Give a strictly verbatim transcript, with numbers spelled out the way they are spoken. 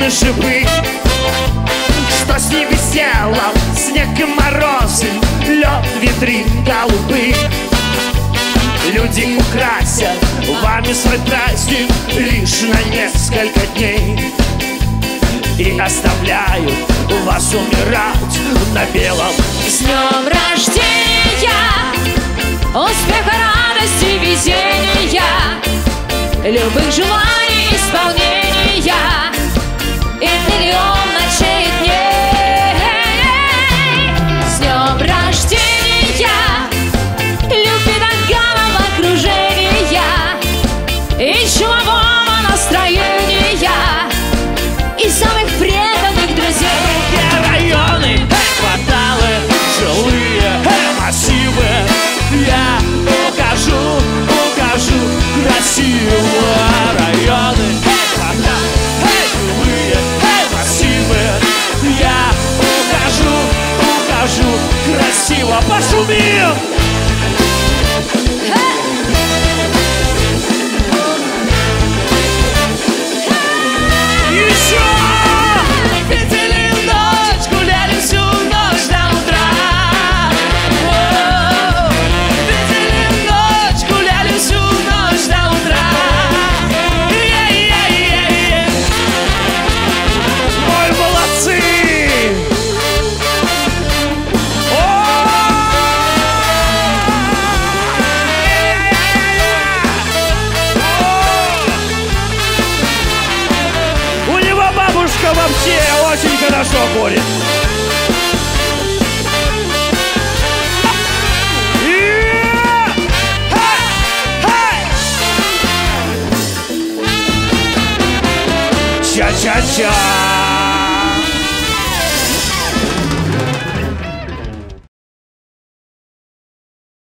на шипы. Что с ними сделал снег и морозы, лед, витрин, голубы. Люди украсят вами свой праздник лишь на несколько дней и оставляют вас умирать на белом. С днем рождения, успеха, радости, везения, любых желаний исполнения и миллион ночей и дней. С днем рождения, любви до головокружения и чумового настроения и самых преданных друзей. Районы, кварталы, жилые массивы я укажу, укажу красиво. Районы, кварталы, жилые массивы я укажу, укажу красиво. Пошумим! Вообще очень хорошо курит. Ча-ча-ча.